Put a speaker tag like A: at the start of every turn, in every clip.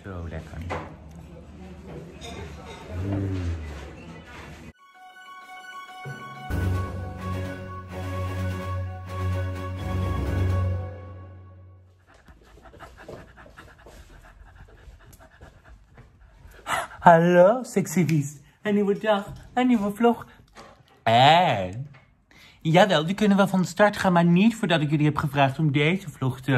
A: Zo lekker. Hallo, sexy beast. Een nieuwe dag, een nieuwe vlog. En... jawel, die kunnen wel van de start gaan, maar niet voordat ik jullie heb gevraagd om deze vlog te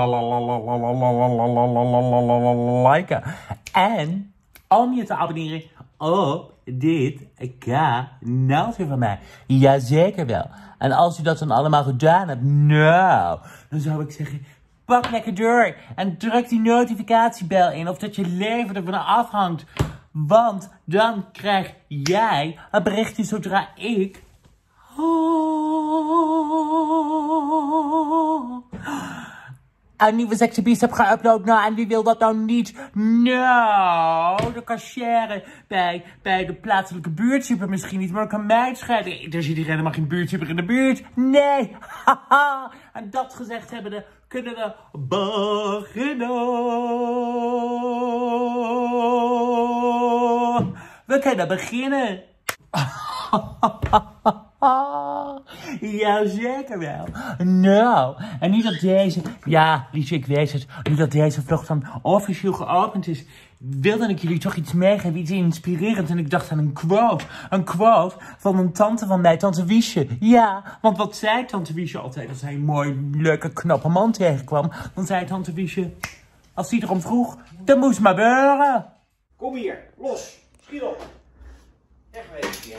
A: liken. En om je te abonneren op dit kanaaltje van mij. Jazeker wel. En als je dat dan allemaal gedaan hebt, nou, dan zou ik zeggen, pak lekker door. En druk die notificatiebel in, of dat je leven ervan afhangt. Want dan krijg jij een berichtje zodra ik... een nieuwe Sexy Beast heb geüpload. Nou, en wie wil dat nou niet? Nou, de cashier bij de plaatselijke buurtsuper misschien niet, maar ik kan mij scheiden. Er zit hier helemaal geen buurtsuper in de buurt. Nee, haha. En dat gezegd hebbende, kunnen we beginnen. We kunnen beginnen. Ja, zeker wel. Nou, en nu dat deze... ja, liefje, ik weet het. Nu dat deze vlog dan officieel geopend is, wilde ik jullie toch iets meegeven, iets inspirerends. En ik dacht aan een quote. Een quote van een tante van mij, tante Wiesje. Ja, want wat zei tante Wiesje altijd als hij een mooi, leuke, knappe man tegenkwam? Dan zei tante Wiesje, als hij erom vroeg, dan moest maar beuren.
B: Kom hier, los, schiet op. Wegwezen hier.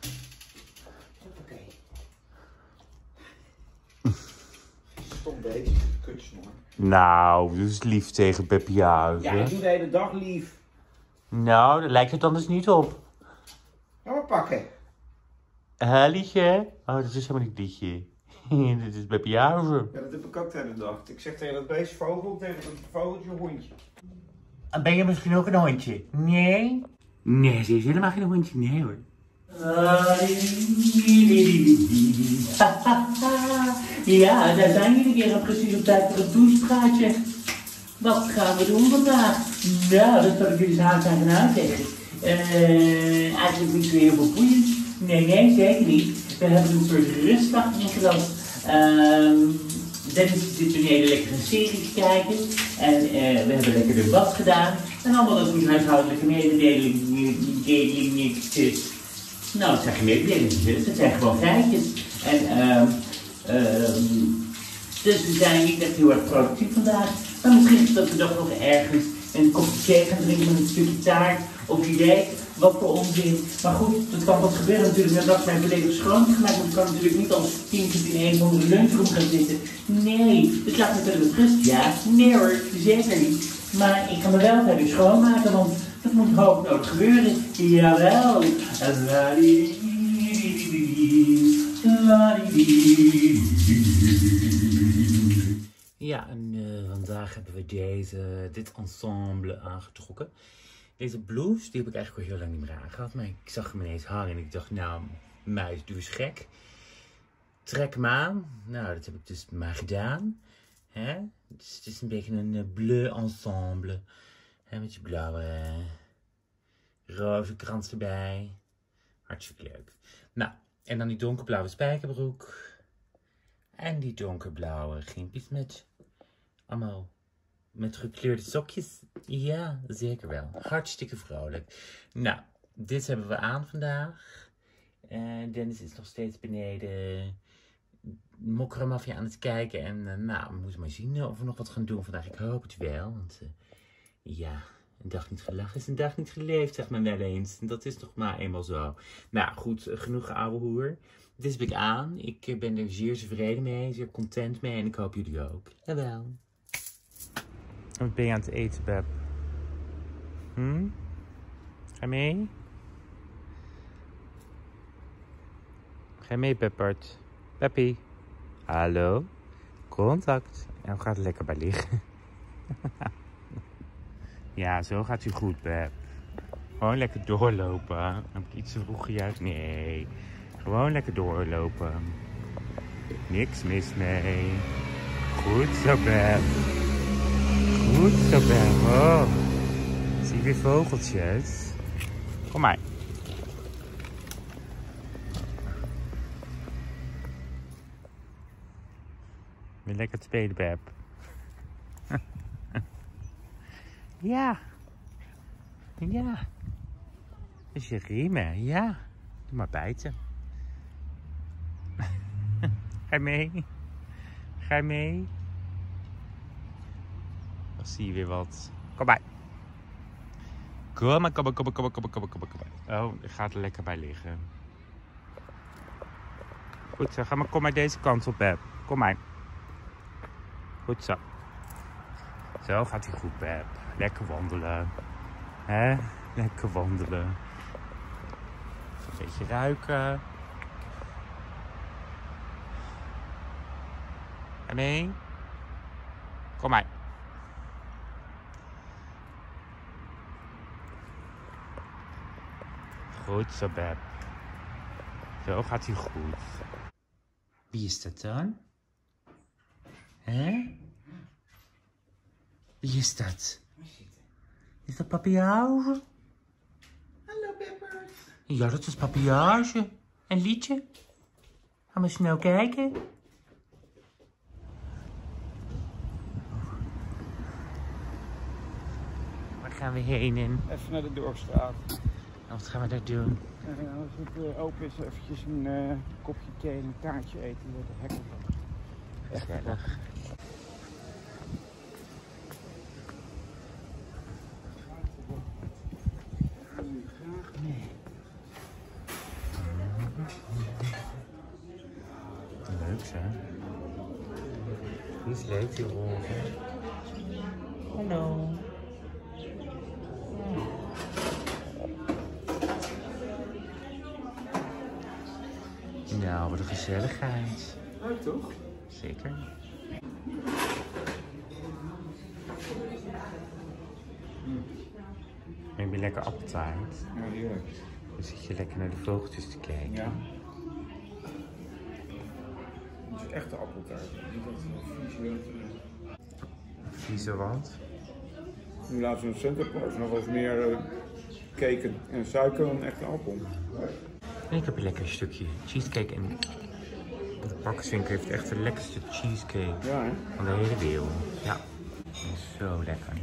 B: Stom beetje, kutsnor.
A: Nou, dus lief tegen Peppy Huizen.
B: Ja, ik doe de hele dag lief.
A: Nou, daar lijkt het anders niet op.
B: Ga maar pakken.
A: Liedje? Oh, dat is helemaal niet Liedje. Dit is Peppy Huizen.
B: Ja, dat heb ik ook de hele dag. Ik zeg tegen dat beestje vogel, tegen dat vogeltje hondje.
A: Ben je misschien ook een hondje? Nee? Nee, ze is helemaal geen hondje. Nee hoor. Ja, daar zijn jullie weer precies op tijd voor het douchepraatje. Wat gaan we doen vandaag? Nou, dat zal ik jullie zaken gaan uitleggen. Eigenlijk niet zo heel veel boeiend. Nee, zeker niet. We hebben een soort rustdag ingelast. Dennis zit beneden lekker een serie te kijken. En we hebben lekker de was gedaan. En allemaal dat soort huishoudelijke mededelingen. Nou, het zijn geen mededelingen, het zijn gewoon feitjes. En dus we zijn niet echt heel erg productief vandaag. Maar misschien dat we toch nog ergens een kopje thee gaan drinken met een stukje taart. Of wie weet, wat voor onzin. Maar goed, dat kan pas gebeuren natuurlijk nadat mijn volledig schoon gemaakt. Want ik kan natuurlijk niet als kindje in een of andere lunchroom gaan zitten. Nee, dus laat me verder met rust. Ja, nee hoor, zeker niet. Maar ik kan me wel verder schoonmaken, want dat moet hoognodig gebeuren. Jawel. Ja, en vandaag hebben we dit ensemble aangetrokken. Deze blouse, die heb ik eigenlijk al heel lang niet meer aangehad. Maar ik zag hem ineens hangen en ik dacht, nou, meid, doe eens gek. Trek hem aan. Nou, dat heb ik dus maar gedaan. Hè? Dus het is een beetje een bleu ensemble. Hè, met je blauwe roze krans erbij. Hartstikke leuk. Nou, en dan die donkerblauwe spijkerbroek. En die donkerblauwe gimpjes met allemaal met gekleurde sokjes. Ja, zeker wel. Hartstikke vrolijk. Nou, dit hebben we aan vandaag. Dennis is nog steeds beneden Mokkermafia aan het kijken. En nou, we moeten maar zien of we nog wat gaan doen vandaag. Ik hoop het wel, want ja, een dag niet gelachen is een dag niet geleefd, zegt men wel eens. En dat is toch maar eenmaal zo. Nou goed, genoeg ouwe hoer. Dit heb ik aan. Ik ben er zeer tevreden mee, zeer content mee en ik hoop jullie ook. Jawel. Wat ben je aan het eten, Beb? Ga je mee? Ga je mee, Peppert? Peppy? Hallo? Contact. Nou gaat het lekker bij liggen. Ja, zo gaat u goed, Beb. Gewoon lekker doorlopen. Heb ik iets te vroeg gejuicht? Nee. Gewoon lekker doorlopen. Niks mis mee. Goed zo, Beb. Goed zo, Beb. Oh. Weer vogeltjes. Kom maar. Weer lekker te spelen, Beb. Ja. Ja. Dus je riemen, ja. Doe maar bijten. Ga je mee? Ga je mee? Dan zie je weer wat. Kom maar. Kom maar, kom maar, kom maar, kom maar, kom maar, kom maar, kom maar. Oh, er gaat er lekker bij liggen. Goed zo, kom maar deze kant op, Beb. Kom maar. Goed zo. Zo gaat hij goed, Beb. Lekker wandelen. Hè? Lekker wandelen. Even een beetje ruiken. Ga mee? Kom maar. Goed zo, Beb. Zo gaat hij goed. Wie is dat dan? Hè? Wie is dat? Is dat Papillage?
B: Hallo, Peppers.
A: Ja, dat is Papillage. Een liedje. Gaan we snel kijken. Waar gaan we heen in?
B: Even naar de Dorpsstraat.
A: Wat gaan we daar doen?
B: Als het open is, eventjes een kopje thee en een taartje eten met de hekken.
A: Gezellig. Nee. Leuk, hè? Die is leuk, die roze. Hallo. Nou, wat een gezelligheid.
B: Leuk toch?
A: Zeker. Heb je lekker appeltaart?
B: Ja, heerlijk.
A: Dan zit je lekker naar de vogeltjes te kijken.
B: Ja. Het is echte appeltaart. Niet dat vieze.
A: Vieze wat?
B: Nu laten we een centerpost nog wat meer cake en suiker dan een echte appel.
A: En ik heb een lekker stukje cheesecake. En de bakkerswinkel heeft echt een lekker stuk cheesecake
B: Ja, hè?
A: van de hele wereld. Ja, dat is zo lekker.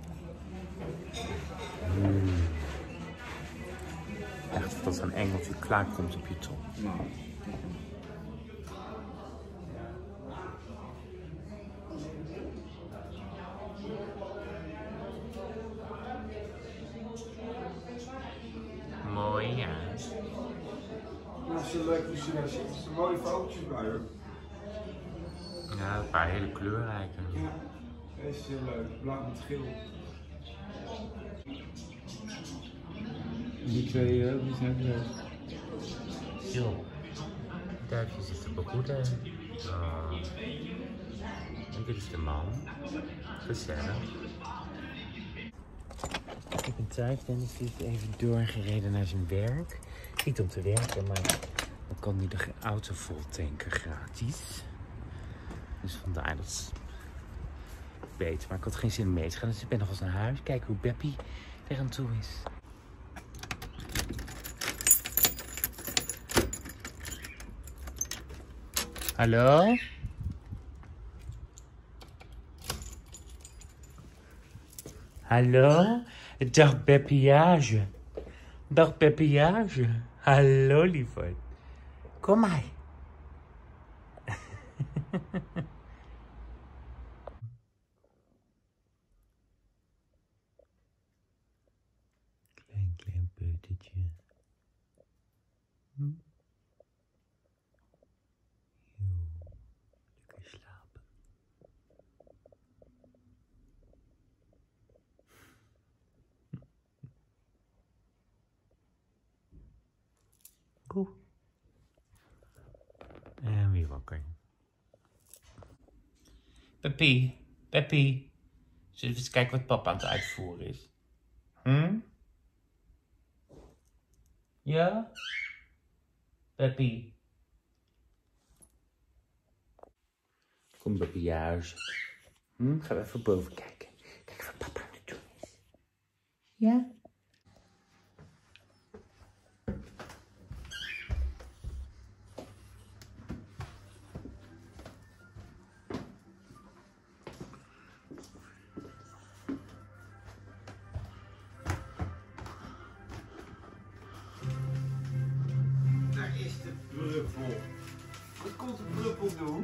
A: Echt dat een engeltje klaar komt op je tong.
B: Nou.
A: Mooi, ja.
B: Ja, zo leuk hoe ze daar zitten. Er zijn mooie vogeltjes bij hoor.
A: Ja, een paar hele kleurrijke.
B: Ja, deze is heel leuk. Blauw met geel. Die twee die zijn leuk.
A: Zo, duifje zit te begroeten. Oh. En dit is de man. Gezellig. Ik ben thuis, Dennis is even doorgereden naar zijn werk. Niet om te werken, maar dan kan hij de auto vol tanken gratis. Dus vandaar dat is beter. Maar ik had geen zin om mee te gaan, dus ik ben nog eens naar huis. Kijken hoe Beppie er aan toe is. Hallo? Hallo? Dag Beppillage. Dag Beppillage. Hallo lieverd. Kom maar. Klein peutertje. Lekker slapen. Goed. En weer wakker. Peppy, Peppy. Zullen we eens kijken wat papa aan het uitvoeren is? Ja? Peppy. Kom Peppy juist. Gaan we even boven kijken. Kijk wat papa aan het doen is. Ja?
C: Daar is de bruppel. Wat komt de bruppel doen?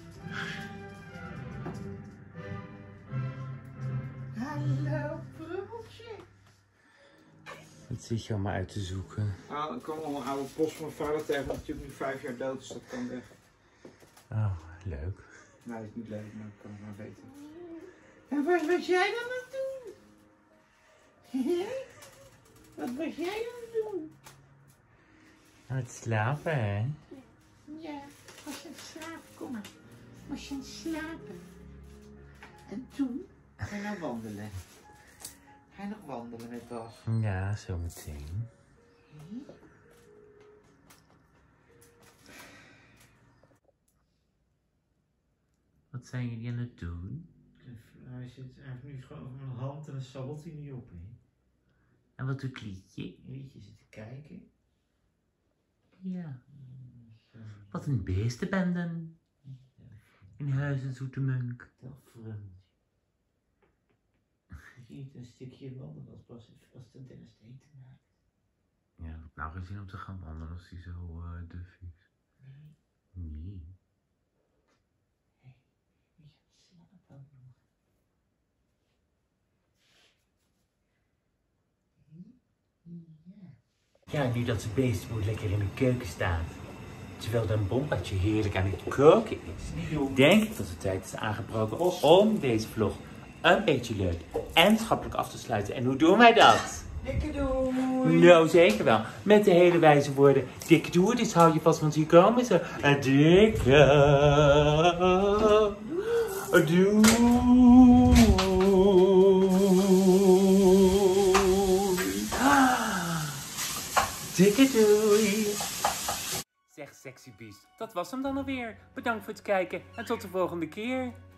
C: Hallo, bruppeltje.
A: Wat zit je allemaal uit te zoeken?
C: Ah, ik kwam al een oude post van mijn vader tegen, want natuurlijk nu 5 jaar dood is, dat kan weg.
A: Oh, leuk.
C: Nee, dat is niet leuk, maar ik kan het maar weten. En wat was jij dan aan het doen? Wat was jij aan het doen?
A: Het slapen, hè?
C: Ja, was je aan het slapen? Kom maar. Was je aan het slapen? En toen? Ga je nou wandelen? Ga je nog wandelen met Bas?
A: Ja, zometeen. Wat zijn jullie aan het doen?
C: Hij heeft nu gewoon een hand en een sabbelt hij niet op. Hè?
A: En wat doet Lietje?
C: Liedje zitten kijken.
A: Ja. Wat een beestenbende. In Huizen Zoetemunk.
C: Dat vreemd. Dat je niet een stukje wandelen als de Dennis te eten maakt.
A: Ja, nou geen zin om te gaan wandelen als hij zo duf is.
C: Nee.
A: Nee.
C: Je gaat slapen ook nog.
A: Ja, nu dat de beestenboer lekker in de keuken staat, terwijl dan Bombaatje heerlijk aan het koken is, denk ik dat de tijd is aangebroken om deze vlog een beetje leuk en schappelijk af te sluiten. En hoe doen wij dat?
C: Dikke doei!
A: Nou, zeker wel. Met de hele wijze woorden. Dikke doei, dus hou je vast, want hier komen ze. Dikke doei. Dikke doei. Zeg, sexy beest, dat was hem dan alweer. Bedankt voor het kijken en tot de volgende keer.